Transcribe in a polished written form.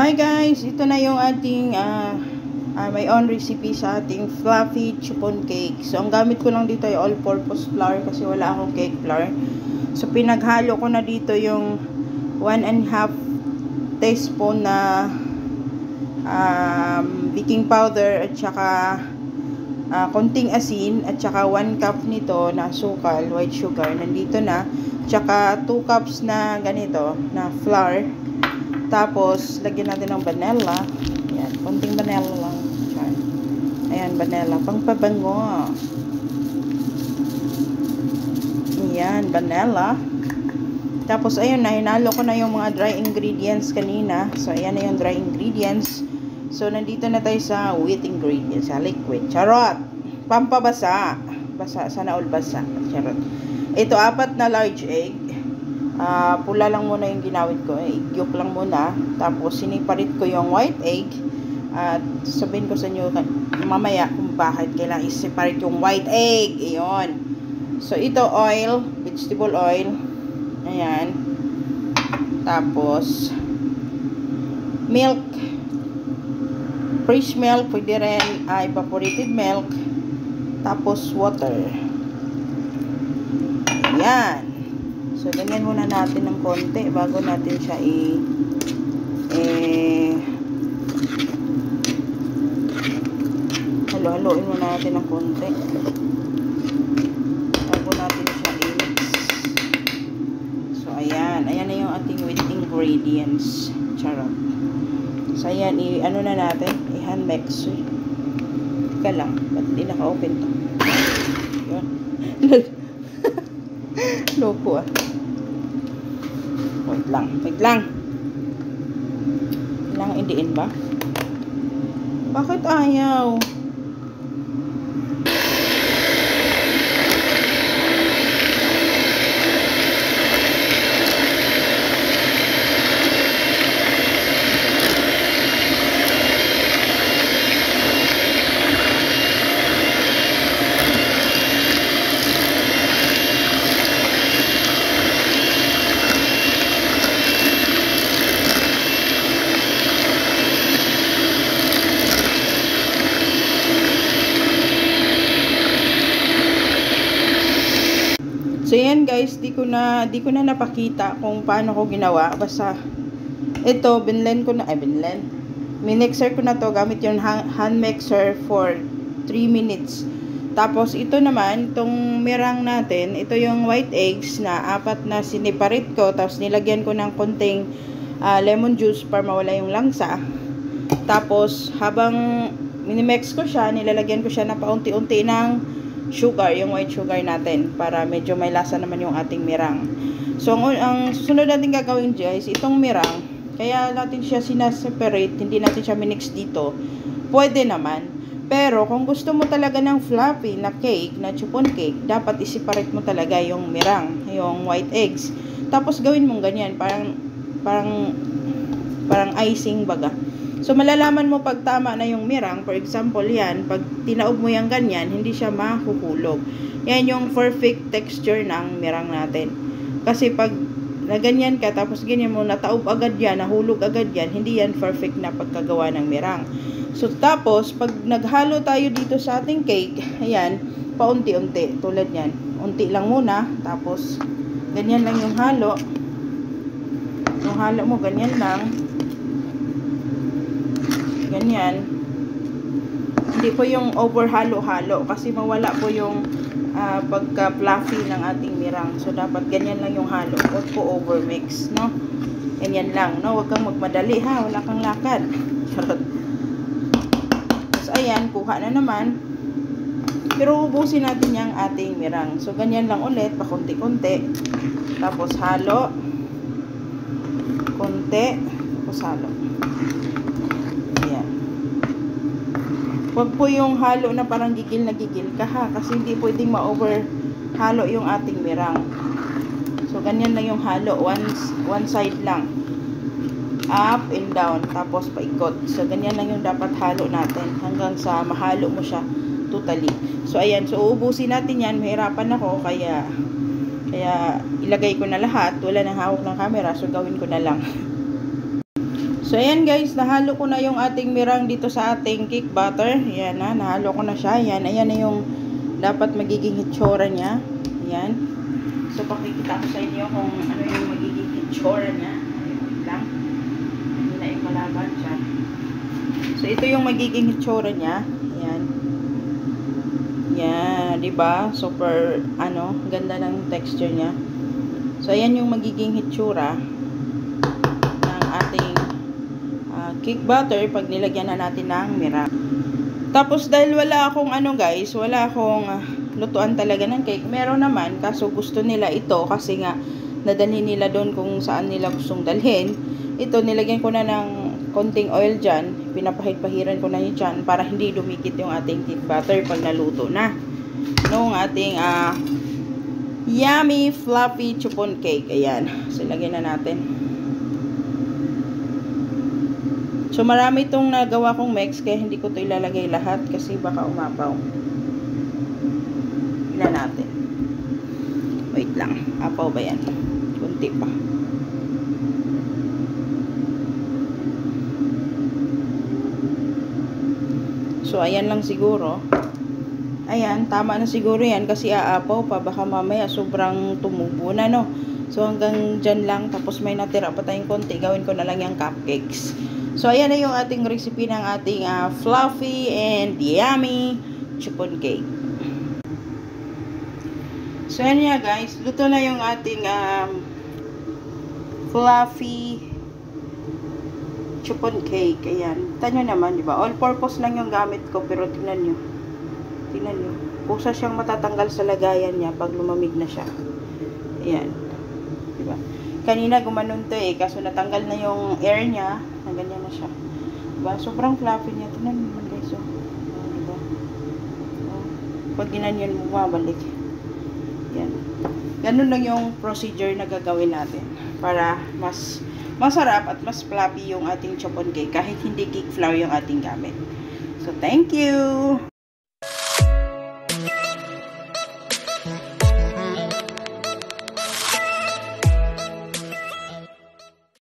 Hi guys, ito na yung ating my own recipe sa ating fluffy chiffon cake. So ang gamit ko lang dito ay all-purpose flour kasi wala akong cake flour. So pinaghalo ko na dito yung 1.5 teaspoon na baking powder at saka konting asin at saka 1 cup nito na asukal, white sugar, nandito na. Tsaka 2 cups na ganito na flour. Tapos, lagyan natin ng vanilla. Ayan, konting vanilla lang. Ayan, vanilla. Pangpabango. Ayan, vanilla. Tapos, ayun na. Hinalo ko na yung mga dry ingredients kanina. So, ayan na yung dry ingredients. So, nandito na tayo sa wet ingredients. Sa liquid. Charot! Pampabasa. Basa. Sana all basa. Charot. Ito, 4 na large egg. Pula lang muna yung ginawit ko, egg yolk lang muna, tapos siniparit ko yung white egg at sabihin ko sa inyo mamaya kung bakit kailangan i-separate yung white egg. Ayun. So ito oil, vegetable oil, ayan, tapos milk, fresh milk, pwede rin evaporated milk, tapos water. Ayan. So, ganyan muna natin ng konti bago natin siya halo-haloin muna natin ng konti bago natin siya i-mix. So, ayan. Ayan na yung ating wet ingredients. Charot. So, ayan. Ano na natin? I-hand mix. Teka lang. Ba't di naka-open to? Yun. Loko ah. Wait lang. Kailangan indiin ba? Bakit ayaw? So yan guys, di ko na napakita kung paano ko ginawa. Basta ito minixer ko na to gamit yung hand mixer for 3 minutes. Tapos ito naman, itong mirang natin, ito yung white eggs na 4 na siniparit ko, tapos nilagyan ko ng konting lemon juice para mawala yung langsa. Tapos habang minimix ko siya, nilalagyan ko siya na paunti-unti ng sugar, yung white sugar natin, para medyo may lasa naman yung ating mirang. So, ang susunod natin gagawin guys, itong mirang, kaya natin siya sinaseparate, hindi natin siya minix dito. Pwede naman. Pero, kung gusto mo talaga ng fluffy na cake, na chiffon cake, dapat i-separate mo talaga yung mirang, yung white eggs. Tapos, gawin mong ganyan, parang icing baga. So, malalaman mo pag tama na yung mirang. For example, yan, pag tinaob mo yung ganyan, hindi siya mahuhulog. Yan yung perfect texture ng mirang natin. Kasi pag naganyan ka, tapos ganyan mo, nataob agad yan, nahulog agad yan, hindi yan perfect na pagkagawa ng mirang. So, tapos, pag naghalo tayo dito sa ating cake, ayan, paunti-unti, tulad yan. Unti lang muna, tapos, ganyan lang yung halo. Yung halo mo, ganyan lang. Ganyan. Hindi po yung over halo-halo kasi mawala po yung pagka-fluffy ng ating mirang. So, dapat ganyan lang yung halo. Huwag po over-mix, no? Ganyan lang, no? Huwag kang magmadali, ha? Wala kang lakad. Charot. So, ayan. Kuha na naman. Pero ubusin natin yung ating mirang. So, ganyan lang ulit. Pakunti-kunti. Tapos, halo. Kunti. Tapos, halo. Huwag po yung halo na parang gigil na gigil ka ha. Kasi hindi pwedeng ma-over halo yung ating mirang. So, ganyan lang yung halo. One side lang. Up and down. Tapos, paikot. So, ganyan lang yung dapat halo natin. Hanggang sa mahalo mo siya totally. So, ayan. So, uubusin natin yan. Mahirapan ako. Kaya ilagay ko na lahat. Wala nang hawak ng camera. So, gawin ko na lang. So, ayan guys, nahalo ko na yung ating mirang dito sa ating cake batter. Ayan na, nahalo ko na siya. Ayan, ayan na yung dapat magiging hitsura niya. Ayan. So, pakikita ko sa inyo kung ano yung magiging hitsura niya. Ayan lang. Hindi na yung malaban siya. So, ito yung magiging hitsura niya. Ayan. Ayan, diba? Super, ganda ng texture niya. So, ayan yung magiging hitsura ng ating cake batter pag nilagyan na natin ng mira. Tapos dahil wala akong guys, wala akong lutuan talaga ng cake. Meron naman, kaso gusto nila ito kasi nga nadalhin nila doon kung saan nila gustong dalhin. Ito, nilagyan ko na ng konting oil dyan. Pinapahid-pahiran ko na yun dyan para hindi dumikit yung ating cake batter pag naluto na. Nung ating yummy fluffy chupon cake. Ayan. So, lagyan na natin. So, marami itong nagawa kong mix, kaya hindi ko ito ilalagay lahat kasi baka umapaw. Ila natin. Wait lang. Apaw ba yan? Kunti pa. So, ayan lang siguro. Ayan, tama na siguro yan kasi aapaw pa. Baka mamaya sobrang tumubo na, no? So, hanggang dyan lang. Tapos may natira pa tayong konti. Gawin ko na lang yung cupcakes. So, ayan na yung ating recipe ng ating fluffy and yummy chupon cake. So, ayan nga guys. Luto na yung ating fluffy chupon cake. Ayan. Tignan nyo naman, diba? All-purpose lang yung gamit ko. Pero tingnan nyo. Tingnan nyo. Kusa siyang matatanggal sa lagayan niya pag lumamig na siya. Ayan. Diba? Kanina gumanon to kaso natanggal na yung air niya. Ganyan na siya. Diba? Sobrang fluffy niya. Tingnan mo naman guys. Diba? Pag ginanyan mo, mabalik. Yan. Ganun lang yung procedure na gagawin natin. Para mas masarap at mas fluffy yung ating chupon cake. Kahit hindi cake flour yung ating gamit. So, thank you!